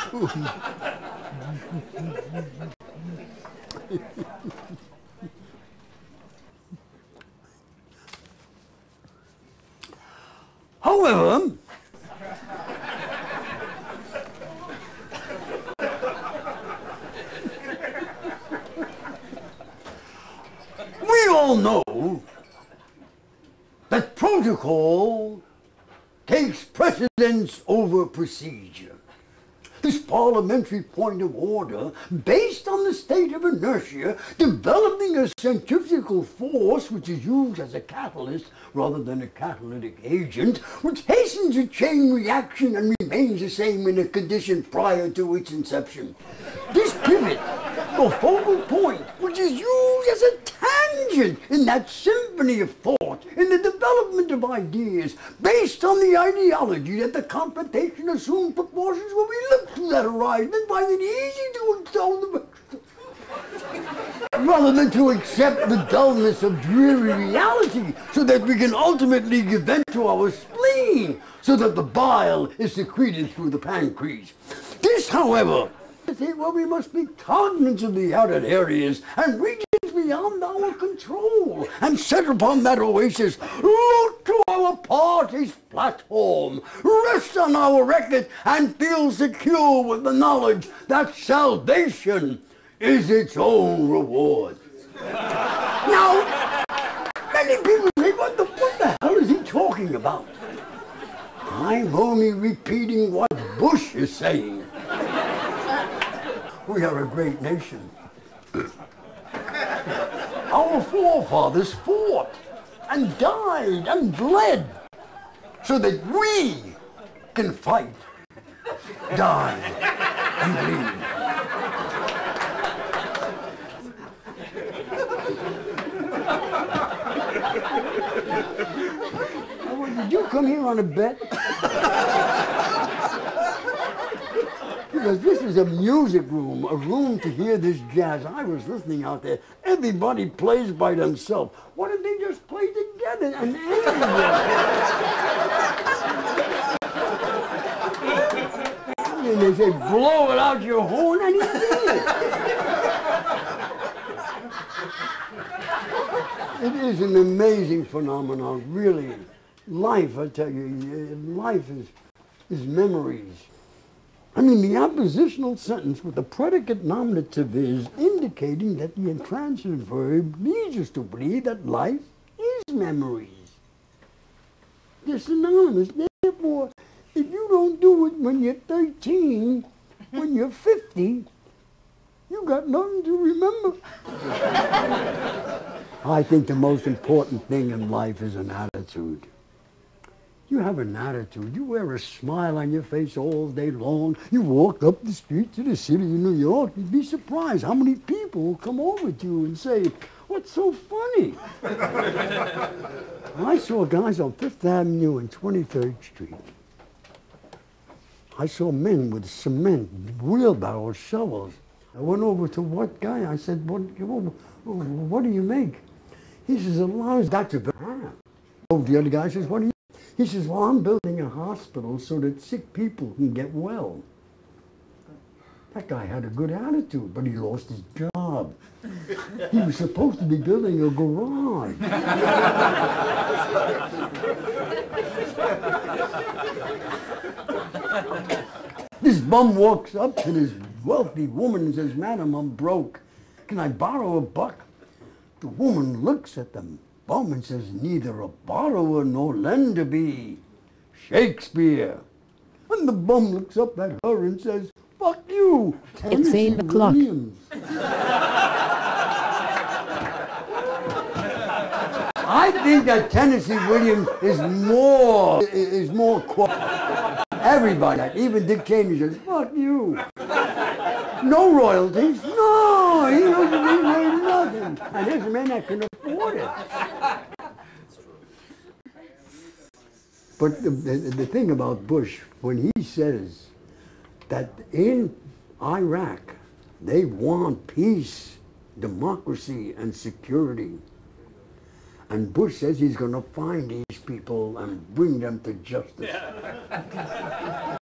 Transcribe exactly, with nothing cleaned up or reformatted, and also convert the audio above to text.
However, we all know that protocol takes precedence over procedure. This parliamentary point of order, based on the state of inertia, developing a centrifugal force which is used as a catalyst rather than a catalytic agent, which hastens a chain reaction and remains the same in a condition prior to its inception. This pivot, the focal point, which is used as a tangent in that symphony of thought, in the development of ideas, based on the ideology that the confrontation assumed proportions when we look to that horizon and find it easy to extol the rather than to accept the dullness of dreary reality, so that we can ultimately give vent to our spleen, so that the bile is secreted through the pancreas. This, however, I think, well, we must be cognizant of the outer areas and regions beyond our control, and set upon that oasis, look to our party's platform, rest on our record, and feel secure with the knowledge that salvation is its own reward. Now, many people say, what the, what the hell is he talking about? I'm only repeating what Bush is saying. We are a great nation. Our forefathers fought and died and bled so that we can fight, die, and bleed. Oh, did you come here on a bet? Because this is a music room, a room to hear this jazz. I was listening out there. Everybody plays by themselves. Why don't they just play together and end it? And they say, blow it out your horn, and he did. It is an amazing phenomenon, really. Life, I tell you, life is, is memories. I mean, the oppositional sentence with the predicate nominative is indicating that the intransitive verb leads us to believe that life is memories. They're synonymous. Therefore, if you don't do it when you're thirteen, when you're fifty, you got nothing to remember. I think the most important thing in life is an attitude. You have an attitude. You wear a smile on your face all day long. You walk up the streets of the city of New York. You'd be surprised how many people will come over to you and say, what's so funny? I saw guys on Fifth Avenue and twenty-third Street. I saw men with cement, wheelbarrows, shovels. I went over to what guy? I said, what, what do you make? He says, a lot of Doctor Banana. Oh, the other guy says, what do you He says, well, I'm building a hospital so that sick people can get well. That guy had a good attitude, but he lost his job. He was supposed to be building a garage. This bum walks up to this wealthy woman and says, madam, I'm broke. Can I borrow a buck? The woman looks at them. Bum and says, neither a borrower nor lender be. Shakespeare. And the bum looks up at her and says, fuck you, Tennessee It's eight o'clock. Williams. I think that Tennessee Williams is more, is more quote. Everybody, even Dick Cheney says, fuck you. No royalties, no, he doesn't need nothing. And there's men that can afford it. But the, the, the thing about Bush, when he says that in Iraq, they want peace, democracy, and security. And Bush says he's going to find these people and bring them to justice. Yeah.